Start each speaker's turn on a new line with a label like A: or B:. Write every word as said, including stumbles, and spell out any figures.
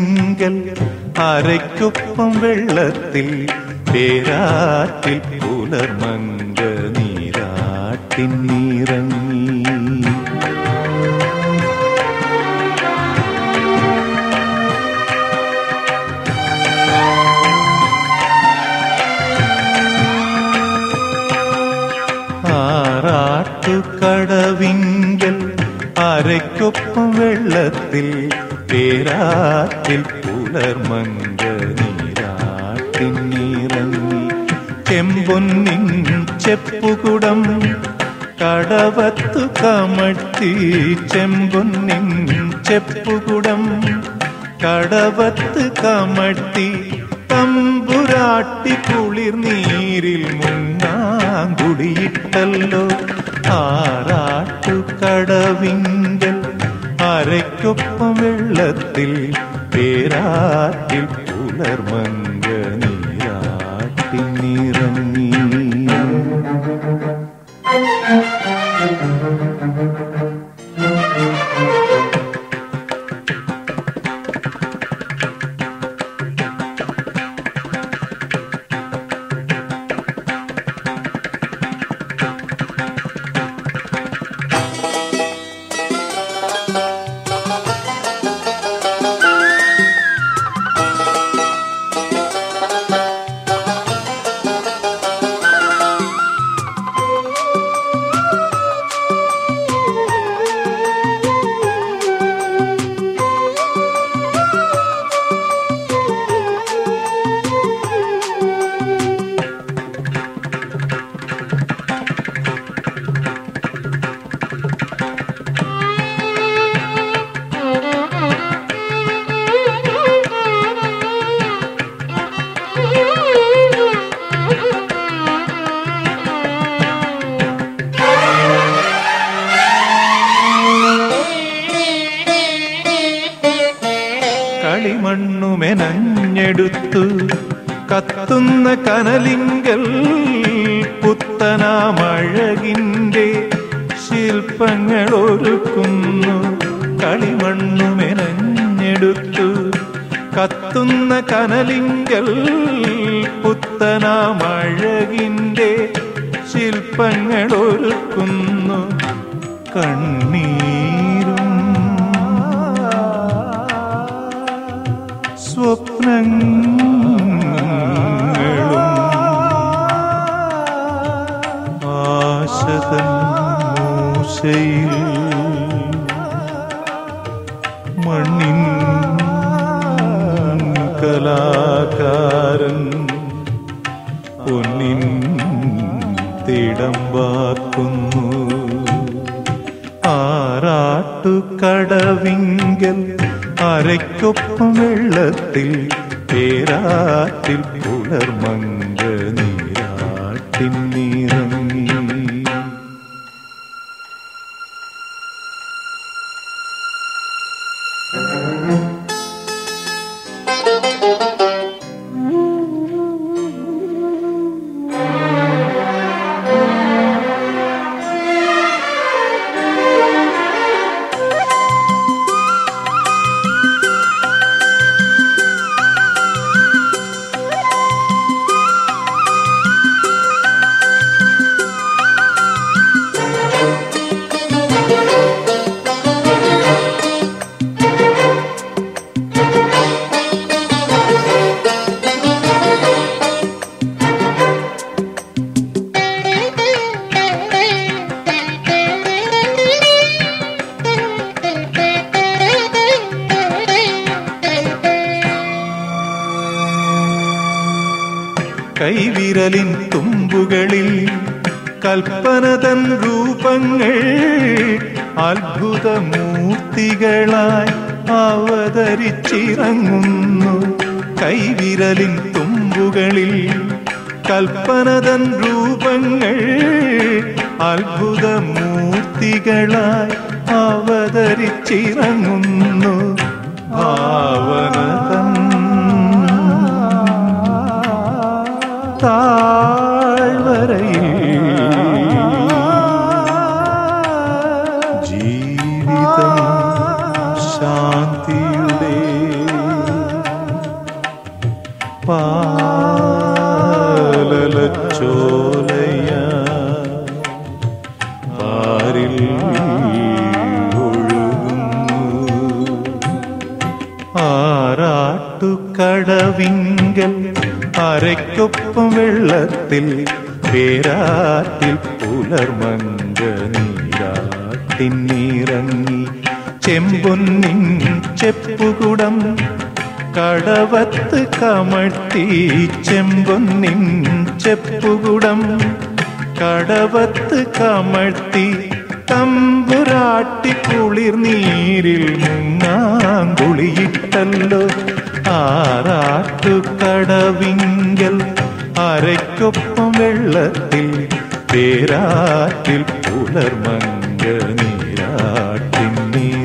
A: കടവിങ്കൽ അരയ്ക്കൊപ്പം വെള്ളത്തിൽ പേരാറ്റിൽ പുലർമങ്ക നീരാട്ടിൻ നീറങ്ങി. കടവിങ്കൽ അരയ്ക്കൊപ്പം വെള്ളത്തിൽ പേരാറ്റിൽ പുലർമങ്ക നീരാട്ടിൻ നീറങ്ങി. ചെമ്പൊന്നിൻ ചെപ്പുകുടം കടവത്തു കമഴ്ത്തി, ചെമ്പൊന്നിൻ ചെപ്പുകുടം കടവത്ത് കമഴ്ത്തി, തമ്പുരാട്ടി കുളിർ നീരിൽ മുങ്ങാങ്കുടിയിട്ടല്ലോ. ആറാട്ടു കടവിങ്കൽ അരയ്ക്കൊപ്പം വെള്ളത്തിൽ പേരാറ്റിൽ പുലർമങ്ക നീരാട്ടിൻ നീറങ്ങി. കളിമണ്ണുമെനഞ്ഞെടുത്തു കത്തുന്ന കനലിങ്കൽ പുത്തനാമഴകിൻ്റെ ശില്പങ്ങളൊരുക്കുന്നു. കളിമണ്ണുമെനഞ്ഞെടുത്തു കത്തുന്ന കനലിങ്കൽ പുത്തനാമഴകിൻ്റെ ശില്പങ്ങളൊരുക്കുന്നു. കണ്ണീരും സ്വപ്നങ്ങളും ആശതൻ മൂശയിൽ മണ്ണിൻ കലാകാരൻ പൊന്നിൻ തിടമ്പാക്കുന്നു. ആറാട്ടു കടവിങ്കൽ അരയ്ക്കൊപ്പം വെള്ളത്തിൽ പേരാറ്റിൽ പുലർമങ്ക നീരാട്ടിൻ നീറങ്ങി. കൈവിരലിൻ തുമ്പുകളിൽ കൽപ്പനതൻ രൂപങ്ങൾ അത്ഭുതമൂർത്തികളായി അവതരിച്ചിറങ്ങുന്നു. കൈവിരലിൻ തുമ്പുകളിൽ കൽപ്പനതൻ രൂപങ്ങൾ അത്ഭുതമൂർത്തികളായി അവതരിച്ചിറങ്ങുന്നു. ഭാവനതൻ താഴ്വരയിൽ ജീവിതം ശാന്തിയുടെ പാലലച്ചോലയ പാരിൽ ഒഴുകുന്നു ആറാട്ടുകടവിങ്കൽ അരയ്ക്കൊപ്പം വെള്ളത്തിൽ പേരാറ്റിൽ പുലർമങ്ക നീരാട്ടിന്നിറങ്ങി ചെമ്പൊന്നിൻ ചെപ്പുകുടം കടവത്ത് കമഴ്ത്തി ചെമ്പൊന്നിൻ ചെപ്പുകുടം കടവത്ത് കമഴ്ത്തി തമ്പുരാട്ടി കുളിർ നീരിൽ മുങ്ങാങ്കുളിയിട്ടല്ലോ ആറാട്ടുകടവിങ്കൽ അരയ്ക്കൊപ്പം വെള്ളത്തിൽ പേരാറ്റിൽ പുലർമങ്ക നീരാട്ടിന്നി